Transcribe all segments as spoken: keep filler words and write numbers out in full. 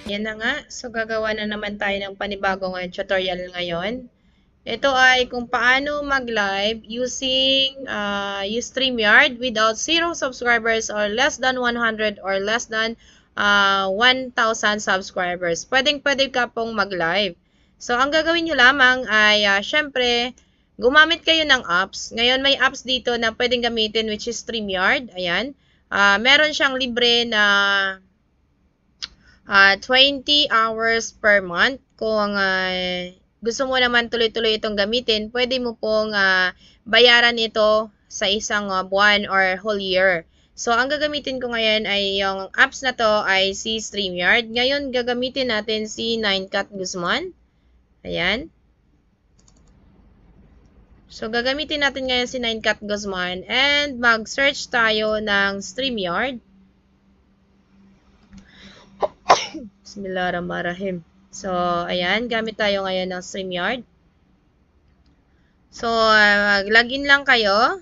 Yan na nga. So, gagawa na naman tayo ng panibagong tutorial ngayon. Ito ay kung paano mag-live using uh, use StreamYard without zero subscribers or less than one hundred or less than uh, one thousand subscribers. Pwedeng-pwede ka pong mag-live. So, ang gagawin nyo lamang ay, uh, syempre, gumamit kayo ng apps. Ngayon, may apps dito na pwedeng gamitin which is StreamYard. Ayan. Uh, meron siyang libre na Uh, twenty hours per month. Kung uh, gusto mo naman tuloy-tuloy itong gamitin, pwede mo pong uh, bayaran ito sa isang uh, buwan or whole year. So, ang gagamitin ko ngayon ay yung apps na to ay si StreamYard. Ngayon, gagamitin natin si nine cat Guzman. Ayan. So, gagamitin natin ngayon si nine cat Guzman and mag-search tayo ng StreamYard. Bismillahirrahmanirrahim. So, ayan. Gamit tayo ngayon ng StreamYard. So, uh, login lang kayo.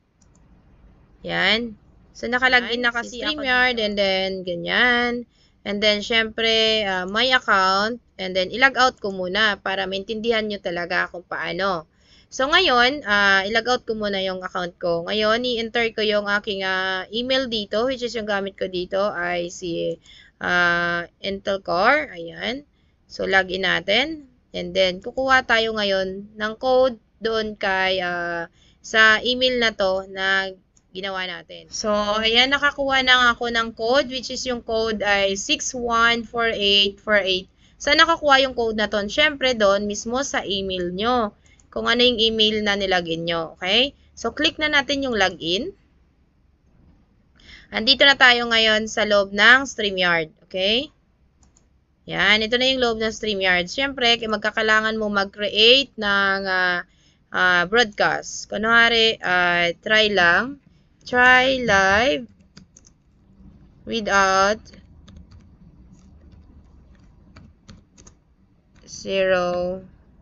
Ayan. So, nakalagin na kasi si StreamYard and then, ganyan. And then, syempre, uh, my account. And then, ilog out ko muna para maintindihan nyo talaga kung paano. So, ngayon, uh, ilog out ko muna yung account ko. Ngayon, i-enter ko yung aking uh, email dito, which is yung gamit ko dito ay si uh, Intel Core. Ayan. So, login natin. And then, kukuha tayo ngayon ng code doon kay uh, sa email na to na ginawa natin. So, ayan, nakakuha na ako ng code, which is yung code ay six one four eight four eight. Saan nakakuha yung code na to? Siyempre, doon mismo sa email nyo. Kung ano yung email na nilagin nyo. Okay? So, click na natin yung login. Andito na tayo ngayon sa loob ng StreamYard. Okay? Yan. Ito na yung loob ng StreamYard. Siyempre, magkakalangan mo mag-create ng uh, uh, broadcast. Kunwari, uh, try lang. Try live without zero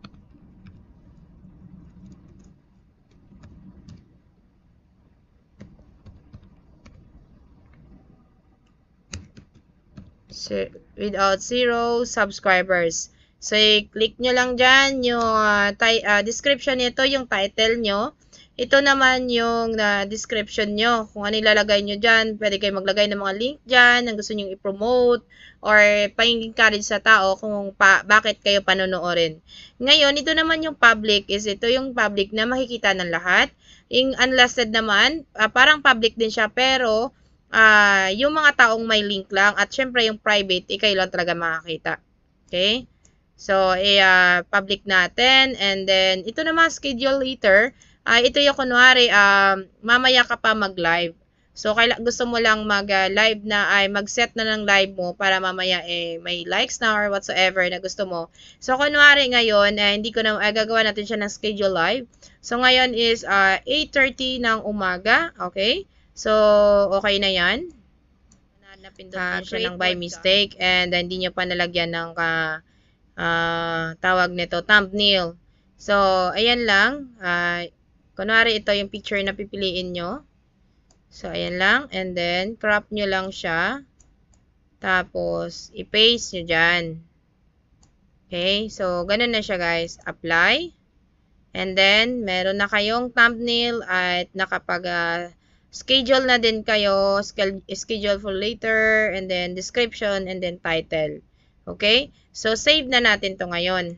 without zero subscribers. So, i-click nyo lang dyan yung uh, uh, description nito, yung title nyo. Ito naman yung uh, description nyo. Kung ano ilalagay nyo dyan, pwede kayo maglagay ng mga link dyan, ang gusto nyo i-promote, or pa-encourage sa tao kung pa, bakit kayo panonoorin. Ngayon, ito naman yung public, is ito yung public na makikita ng lahat. Yung unlisted naman, uh, parang public din siya, pero Uh, yung mga taong may link lang at syempre yung private, ikaw lang talaga makakita. Okay? So, uh, public natin and then ito naman schedule later. Uh, ito yung kunwari, uh, mamaya ka pa mag-live. So, kaila, gusto mo lang mag-live uh, na ay mag-set na ng live mo para mamaya eh, may likes na or whatsoever na gusto mo. So, kunwari ngayon, eh, hindi ko na, eh, gagawa natin siya ng schedule live. So, ngayon is uh, eight thirty ng umaga. Okay? So, okay na yan. Napindot uh, siya ng by mistake and uh, hindi nyo pa nalagyan ng uh, uh, tawag nito, thumbnail. So, ayan lang. Uh, kunwari ito yung picture na pipiliin nyo. So, ayan lang. And then, crop nyo lang siya. Tapos, i-paste nyo dyan. Okay. So, ganun na siya guys. Apply. And then, meron na kayong thumbnail at nakapag uh, schedule na din kayo, schedule for later, and then description, and then title. Okay? So, save na natin to ngayon.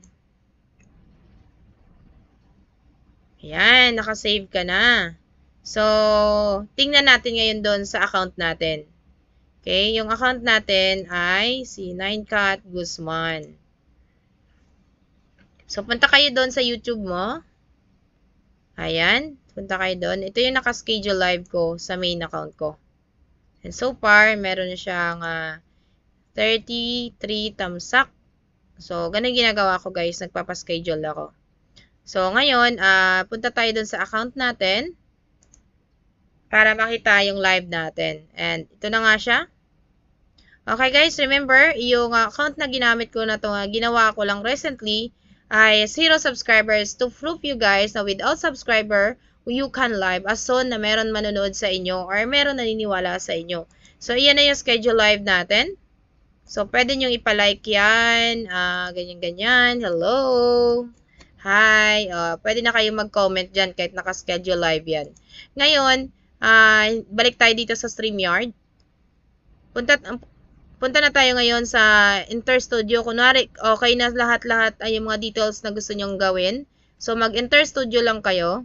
Ayan, nakasave ka na. So, tingnan natin ngayon doon sa account natin. Okay? Yung account natin ay si nine cat Guzman. So, punta kayo doon sa YouTube mo. Ayan. Punta kayo doon. Ito yung naka-schedule live ko sa main account ko. And so far, meron siyang uh, thirty-three thumbs up. So, ganun ginagawa ko guys. Nagpapaschedule ako. So, ngayon, uh, punta tayo doon sa account natin para makita yung live natin. And ito na nga siya. Okay guys, remember, yung uh, account na ginamit ko na ito, uh, ginawa ko lang recently, ay zero subscribers to prove you guys na without subscriber, you can live as soon na meron manonood sa inyo or meron naniniwala sa inyo. So, iyan na yung schedule live natin. So, pwede nyo ipalike yan. Uh, ganyan-ganyan. Hello. Hi. Uh, pwede na kayo mag-comment dyan kahit nakaschedule live yan. Ngayon, uh, balik tayo dito sa StreamYard. Punta, punta na tayo ngayon sa Enter Studio. Kunwari, okay na lahat-lahat ay yung mga details na gusto nyong gawin. So, mag-Enter Studio lang kayo.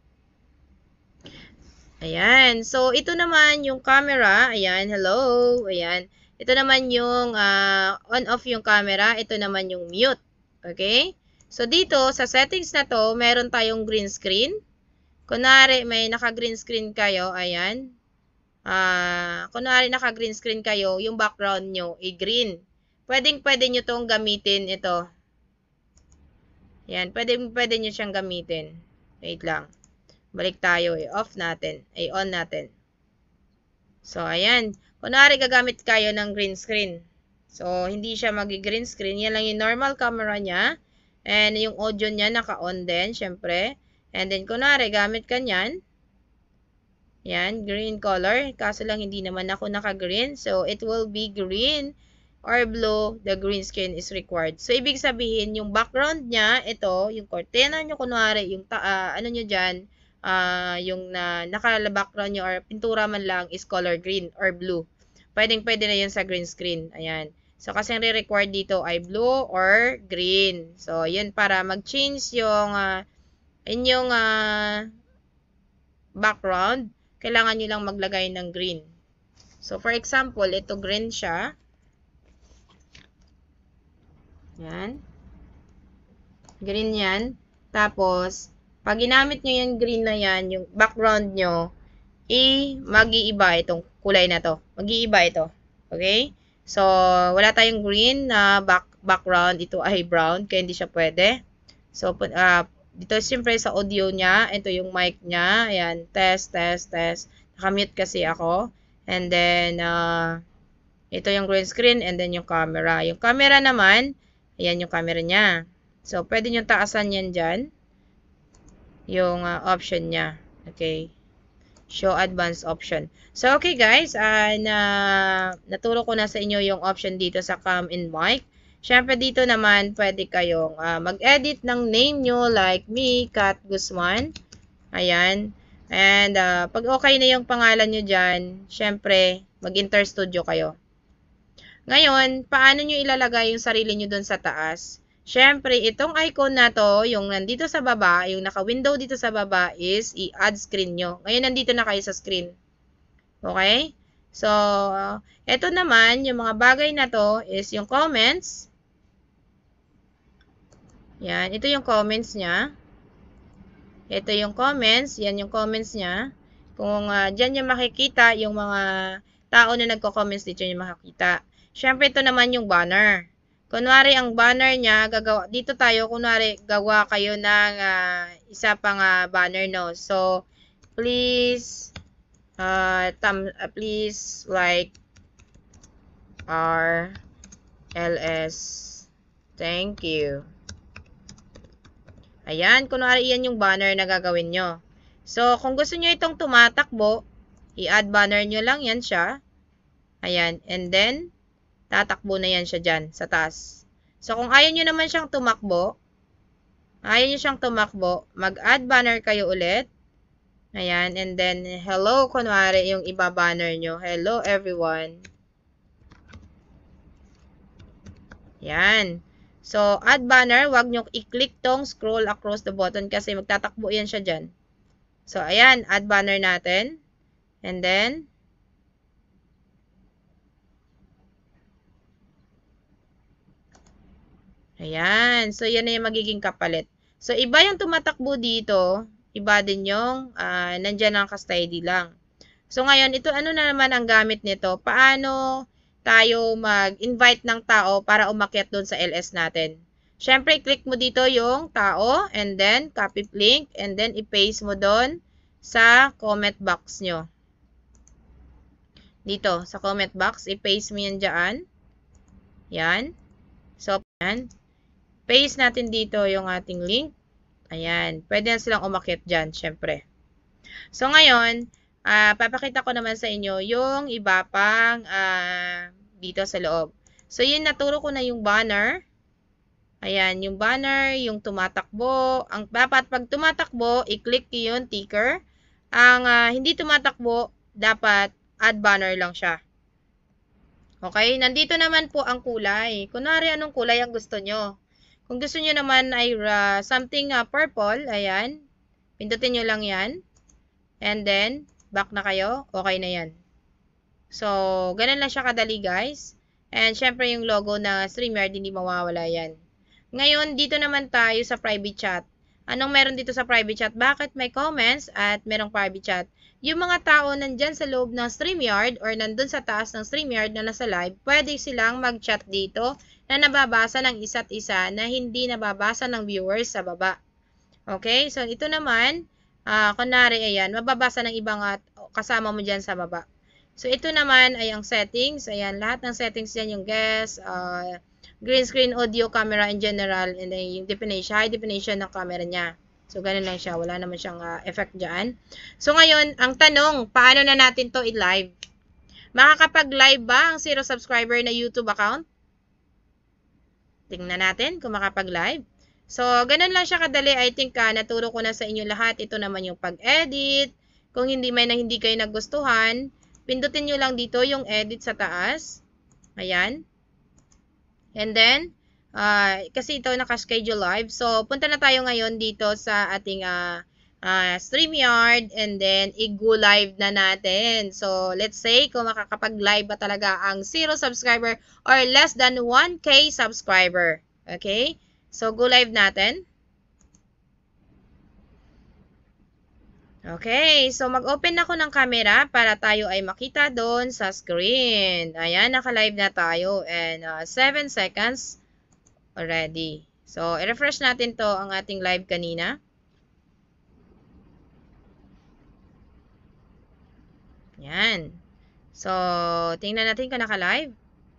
Ayan. So, ito naman yung camera. Ayan. Hello. Ayan. Ito naman yung uh, on-off yung camera. Ito naman yung mute. Okay? So, dito, sa settings na to, meron tayong green screen. Kunwari, may naka-green screen kayo. Ayan. Uh, kunwari, naka-green screen kayo, yung background nyo, i-green. Pwedeng-pwede nyo tong gamitin ito. Ayan. Pwedeng-pwede nyo siyang gamitin. Wait lang. Balik tayo. I-off natin. Ay, on natin. So, ayan. Kunwari, gagamit kayo ng green screen. So, hindi siya mag-green screen. Yan lang yung normal camera niya. And yung audio niya, naka-on din, syempre. And then, kunwari, gamit ka niyan. Yan, green color. Kaso lang, hindi naman ako naka-green. So, it will be green or blue. The green screen is required. So, ibig sabihin, yung background niya, ito, yung cortina nyo, kunwari, yung, uh, ano nyo dyan, Uh, yung na, naka-background nyo or pintura man lang is color green or blue. Pwedeng pwede na yun sa green screen. Ayan. So, kasi ang re-required dito ay blue or green. So, yun para mag-change yung uh, inyong uh, background. Kailangan nyo lang maglagay ng green. So, for example, ito green siya. Yan. Green yan. Tapos, pag ginamit nyo yung green na yan, yung background nyo, eh, mag-iiba itong kulay na to. Mag-iiba ito. Okay? So, wala tayong green na back, background. Ito ay brown, kaya hindi siya pwede. So, uh, dito siyempre sa audio niya, ito yung mic niya. Ayan, test, test, test. Nakamute kasi ako. And then, uh, ito yung green screen and then yung camera. Yung camera naman, ayan yung camera niya. So, pwede nyo taasan yan dyan. Yung uh, option niya. Okay. Show advanced option. So, okay guys. Uh, na, naturo ko na sa inyo yung option dito sa cam and mic. Siyempre dito naman, pwede kayong uh, mag-edit ng name nyo like me, Kat Guzman. Ayan. And uh, pag okay na yung pangalan nyo dyan, siyempre, mag-Enter Studio kayo. Ngayon, paano nyo ilalagay yung sarili nyo dun sa taas? Siyempre, itong icon na to, yung nandito sa baba, yung naka-window dito sa baba is i-add screen nyo. Ngayon, nandito na kayo sa screen. Okay? So, uh, ito naman, yung mga bagay na to is yung comments. Yan, ito yung comments niya. Ito yung comments. Yan yung comments niya. Kung uh, dyan yung makikita, yung mga tao na nagko-comments dito yung makikita. Siyempre, ito naman yung banner. Kunwari, ang banner niya, gagawa, dito tayo, kunwari, gawa kayo ng uh, isa pang uh, banner, no? So, please, uh, tam, uh, please like R L S. Thank you. Ayan, kunwari, yan yung banner na gagawin nyo. So, kung gusto nyo itong tumatakbo, i-add banner nyo lang yan siya. Ayan, and then, tatakbo na yan siya dyan sa taas. So, kung ayaw nyo naman siyang tumakbo, ayaw nyo siyang tumakbo, mag-add banner kayo ulit. Ayan, and then, hello, kunwari, yung iba banner nyo. Hello, everyone. Yan. So, add banner, wag nyo i-click tong scroll across the button kasi magtatakbo yan siya dyan. So, ayan, add banner natin. And then, ayan. So, yan na yung magiging kapalit. So, iba yung tumatakbo dito. Iba din yung uh, nandyan ang ka-steady lang. So, ngayon, ito ano na naman ang gamit nito? Paano tayo mag-invite ng tao para umakyat doon sa L S natin? Siyempre, click mo dito yung tao and then copy link and then i-paste mo doon sa comment box nyo. Dito, sa comment box, i-paste mo yan dyan. Yan. So, yan. Paste natin dito yung ating link. Ayan. Pwede na silang umakyat dyan, syempre. So, ngayon, uh, papakita ko naman sa inyo yung iba pang uh, dito sa loob. So, yun, naturo ko na yung banner. Ayan, yung banner, yung tumatakbo. Ang dapat pag tumatakbo, i-click yung ticker. Ang uh, hindi tumatakbo, dapat add banner lang siya. Okay, nandito naman po ang kulay. Kunwari, anong kulay ang gusto nyo? Kung gusto nyo naman ay uh, something uh, purple, ayan. Pindutin nyo lang yan. And then, back na kayo. Okay na yan. So, ganun lang siya kadali, guys. And, syempre, yung logo na StreamYard, hindi mawawala yan. Ngayon, dito naman tayo sa private chat. Anong meron dito sa private chat? Bakit may comments at merong private chat? Yung mga tao nandyan sa loob ng StreamYard or nandun sa taas ng StreamYard na nasa live, pwede silang mag-chat dito na nababasa ng isa't isa na hindi nababasa ng viewers sa baba. Okay? So, ito naman, uh, kunwari, ayan, mababasa ng ibang at kasama mo dyan sa baba. So, ito naman ay ang settings. Ayan, lahat ng settings dyan, yung guest, uh, green screen, audio, camera in general, and then yung definition, high definition ng camera niya. So, ganun lang siya. Wala naman siyang uh, effect dyan. So, ngayon, ang tanong, paano na natin to i-live? Makakapag-live ba ang zero subscriber na YouTube account? Tingnan natin kung makapag-live. So, ganun lang siya kadali. I think uh, naturo ko na sa inyo lahat. Ito naman yung pag-edit. Kung hindi may na hindi kayo nagustuhan, pindutin nyo lang dito yung edit sa taas. Ayan. And then, uh, kasi ito naka-schedule live. So, punta na tayo ngayon dito sa ating uh, uh, StreamYard. And then, i-go live na natin. So, let's say, kung makakapag-live ba talaga ang zero subscriber or less than one K subscriber. Okay? So, go live natin. Okay, so mag-open ako ng camera para tayo ay makita doon sa screen. Ayan, naka-live na tayo and uh, seven seconds already. So, i-refresh natin to ang ating live kanina. Ayan. So, tingnan natin kung naka-live.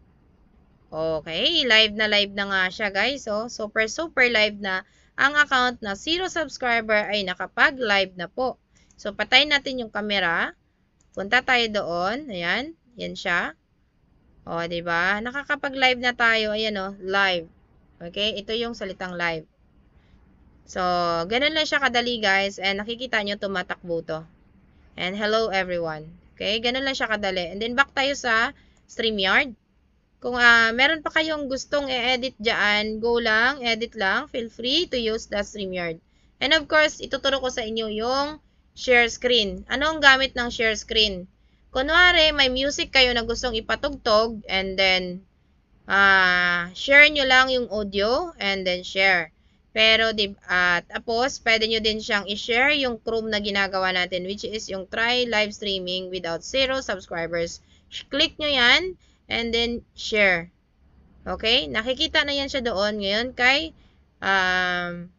Okay, live na live na nga siya guys. So, super super live na ang account na zero subscriber ay nakapag-live na po. So, patayin natin yung camera. Punta tayo doon. Ayan. Yan siya. O, diba? Nakakapag-live na tayo. Ayan o. Live. Okay? Ito yung salitang live. So, ganun lang siya kadali guys. And nakikita nyo tumatakbo to. And hello everyone. Okay? Ganun lang siya kadali. And then back tayo sa StreamYard. Kung uh, meron pa kayong gustong i-edit dyan, go lang, edit lang. Feel free to use the StreamYard. And of course, ituturo ko sa inyo yung share screen. Ano ang gamit ng share screen? Kunwari, may music kayo na gustong ipatugtog and then uh, share nyo lang yung audio and then share. Pero, di, uh, tapos, pwede nyo din siyang i-share yung Chrome na ginagawa natin which is yung try live streaming without zero subscribers. Click nyo yan and then share. Okay? Nakikita na yan siya doon ngayon kay um,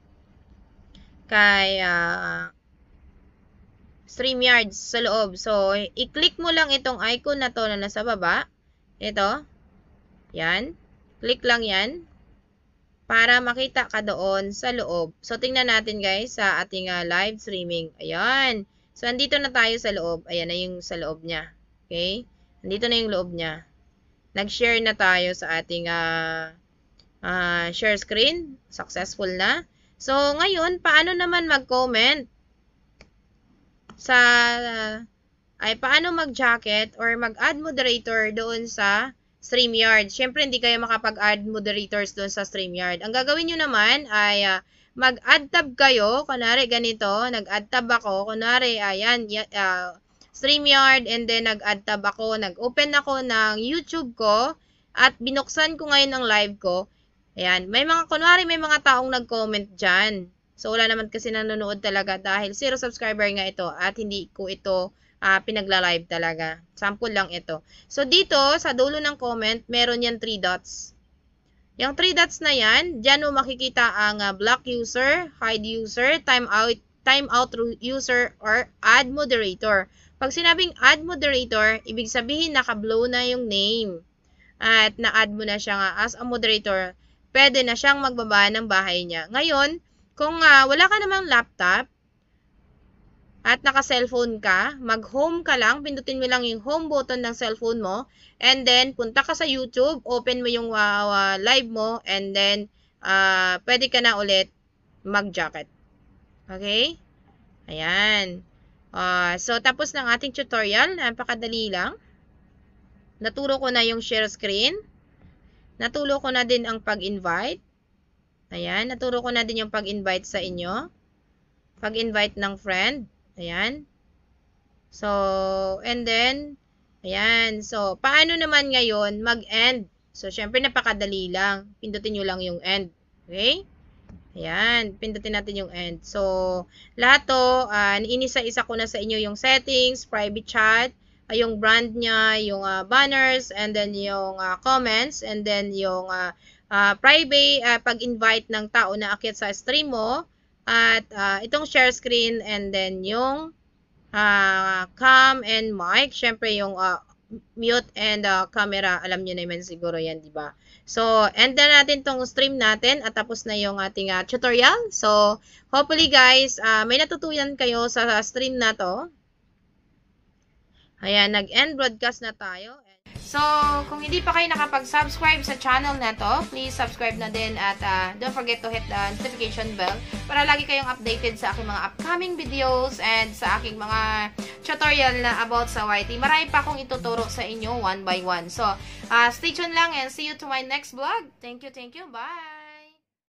kay uh, StreamYard sa loob. So, i-click mo lang itong icon na to na nasa baba. Ito. Yan. Click lang yan. Para makita ka doon sa loob. So, tingnan natin guys sa ating uh, live streaming. Ayan. So, andito na tayo sa loob. Ayan na yung sa loob niya. Okay? Andito na yung loob niya. Nag-share na tayo sa ating uh, uh, share screen. Successful na. So, ngayon, paano naman mag-comment? Sa, uh, ay paano mag-jacket or mag-add moderator doon sa StreamYard. Siyempre, hindi kayo makapag-add moderators doon sa StreamYard. Ang gagawin nyo naman ay uh, mag-add tab kayo. Kunwari, ganito. Nag-add tab ako. Kunwari, ayan, uh, StreamYard and then nag-add tab ako. Nag-open ako ng YouTube ko at binuksan ko ngayon ang live ko. Ayan, may mga, kunwari, may mga taong nag-comment dyan. So, wala naman kasi nanonood talaga dahil zero subscriber nga ito at hindi ko ito uh, pinagla-live talaga. Sample lang ito. So, dito, sa dulo ng comment, meron yan three dots. Yung three dots na yan, dyan mo makikita ang uh, block user, hide user, timeout, timeout user, or add moderator. Pag sinabing add moderator, ibig sabihin naka-blow na yung name. At na-add mo na siya nga as a moderator, pwede na siyang magbaba ng bahay niya. Ngayon, kung uh, wala ka namang laptop, at naka-cellphone ka, mag-home ka lang, pindutin mo lang yung home button ng cellphone mo, and then punta ka sa YouTube, open mo yung uh, uh, live mo, and then uh, pwede ka na ulit mag-jacket. Okay? Ayan. Uh, so, tapos ng ating tutorial, napakadali lang. Naturo ko na yung share screen. Naturo ko na din ang pag-invite. Ayan, naturo ko na din yung pag-invite sa inyo. Pag-invite ng friend. Ayan. So, and then, ayan. So, paano naman ngayon mag-end? So, syempre napakadali lang. Pindutin nyo lang yung end. Okay? Ayan, pindutin natin yung end. So, lahat to, uh, inisa-isa ko na sa inyo yung settings, private chat, uh, yung brand niya, yung uh, banners, and then yung uh, comments, and then yung uh, uh, private, uh, pag-invite ng tao na akyat sa stream mo, at uh, itong share screen, and then yung uh, cam and mic, syempre yung uh, mute and uh, camera, alam nyo naman siguro yan, di ba? So, end na natin tong stream natin at tapos na yung ating uh, tutorial. So, hopefully guys, uh, may natutunan kayo sa stream na to. Ayan, nag-end broadcast na tayo. So, kung hindi pa kayo nakapag-subscribe sa channel na to, please subscribe na din at uh, don't forget to hit the notification bell para lagi kayong updated sa aking mga upcoming videos and sa aking mga tutorial na about sa Y T. Marami pa akong ituturo sa inyo one by one. So, uh, stay tuned lang and see you to my next vlog. Thank you, thank you. Bye!